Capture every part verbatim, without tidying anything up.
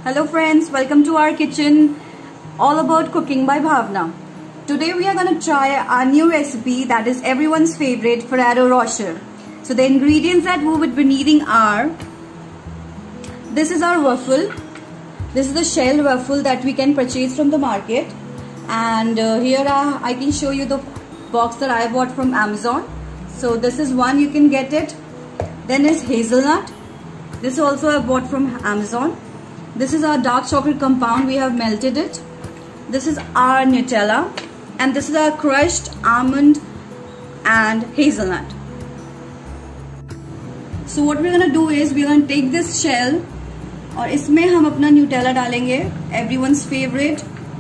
Hello friends, welcome to our kitchen, all about cooking by Bhavna. Today we are going to try our new recipe that is everyone's favorite, Ferrero Rocher. So the ingredients that we would be needing are, this is our waffle, this is the shell waffle that we can purchase from the market, and uh, here are, I can show you the box that I bought from Amazon. So this is one, you can get it. Then is hazelnut, this also I bought from Amazon. This is our dark chocolate compound, we have melted it. This is our Nutella, and this is our crushed almond and hazelnut. So what we're gonna do is we're gonna take this shell और इसमें हम अपना Nutella डालेंगे, everyone's favorite.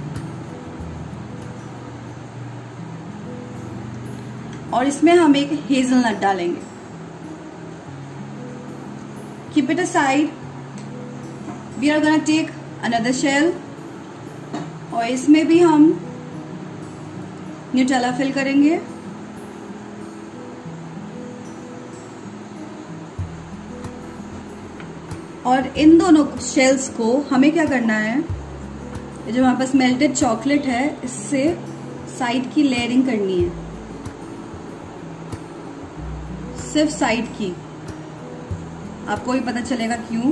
और इसमें हम एक hazelnut डालेंगे. Keep it aside. We are gonna take another shell और इसमें भी हम न्यूटेला फिल करेंगे. और इन दोनों शेल्स को हमें क्या करना है, जो हमारे पास मेल्टेड चॉकलेट है इससे साइड की लेयरिंग करनी है, सिर्फ साइड की. आपको भी पता चलेगा क्यों.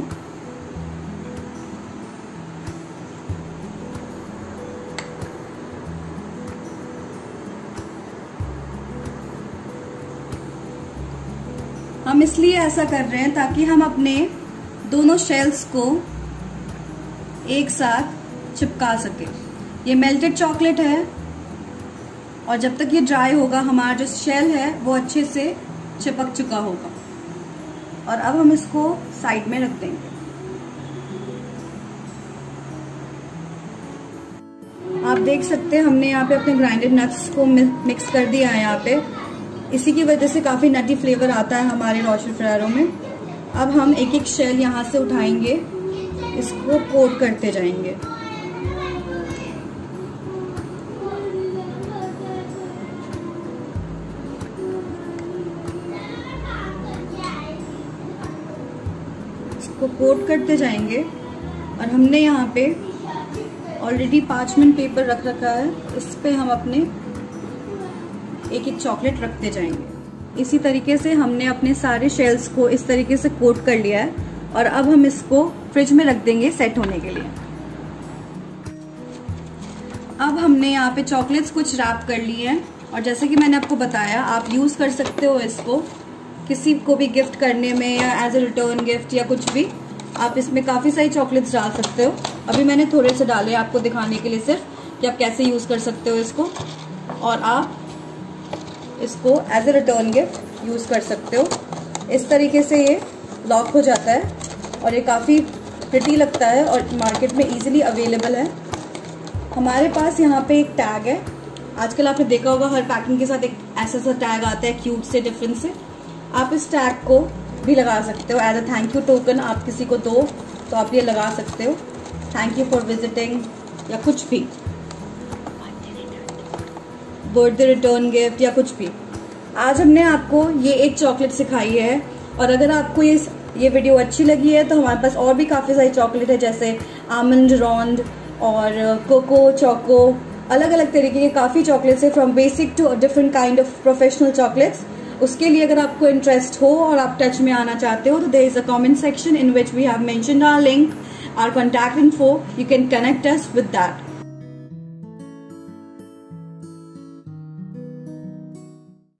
हम इसलिए ऐसा कर रहे हैं ताकि हम अपने दोनों शेल्स को एक साथ चिपका सके. ये मेल्टेड चॉकलेट है और जब तक ये ड्राई होगा हमारा जो शेल है वो अच्छे से चिपक चुका होगा. और अब हम इसको साइड में रख देंगे. आप देख सकते हैं हमने यहाँ पे अपने ग्राइंडेड नट्स को मिक्स कर दिया है यहाँ पे. इसी की वजह से काफी नटी फ्लेवर आता है हमारे रोशर फेरेरो में. अब हम एक एक शेल यहाँ से उठाएंगे, इसको कोट करते जाएंगे. इसको कोट करते जाएंगे और हमने यहाँ पे ऑलरेडी पार्चमेंट पेपर रख रखा है, इस पे हम अपने एक एक चॉकलेट रखते जाएंगे. इसी तरीके से हमने अपने सारे शेल्स को इस तरीके से कोट कर लिया है और अब हम इसको फ्रिज में रख देंगे सेट होने के लिए. अब हमने यहाँ पे चॉकलेट्स कुछ रैप कर लिए हैं और जैसे कि मैंने आपको बताया आप यूज कर सकते हो इसको किसी को भी गिफ्ट करने में या एज ए रिटर्न गिफ्ट या कुछ भी. आप इसमें काफी सारी चॉकलेट्स डाल सकते हो. अभी मैंने थोड़े से डाले आपको दिखाने के लिए सिर्फ कि आप कैसे यूज कर सकते हो इसको, और आप इसको as a return gift use कर सकते हो. इस तरीके से ये लॉक हो जाता है और ये काफी प्रिटी लगता है और मार्केट में इजीली अवेलेबल है. हमारे पास यहाँ पे एक टैग है. आजकल आपने देखा होगा हर पैकिंग के साथ एक ऐसा सा टैग आता है क्यूट से, डिफरेंट से. आप इस टैग को भी लगा सकते हो as a thank you token. आप किसी को दो तो आप ये लगा सकते हो, थैंक यू फॉर विजिटिंग या कुछ भी, बर्थडे रिटर्न गिफ्ट या कुछ भी. आज हमने आपको ये एक चॉकलेट सिखाई है और अगर आपको ये ये वीडियो अच्छी लगी है तो हमारे पास और भी काफ़ी सारी चॉकलेट है, जैसे आमंड रॉन्ड और कोको चोको. अलग अलग तरीके के काफ़ी चॉकलेट्स है, from basic to different kind of professional chocolates. उसके लिए अगर आपको इंटरेस्ट हो और आप टच में आना चाहते हो तो there is a comment section in which we have mentioned our link, our contact info. You can connect us with that.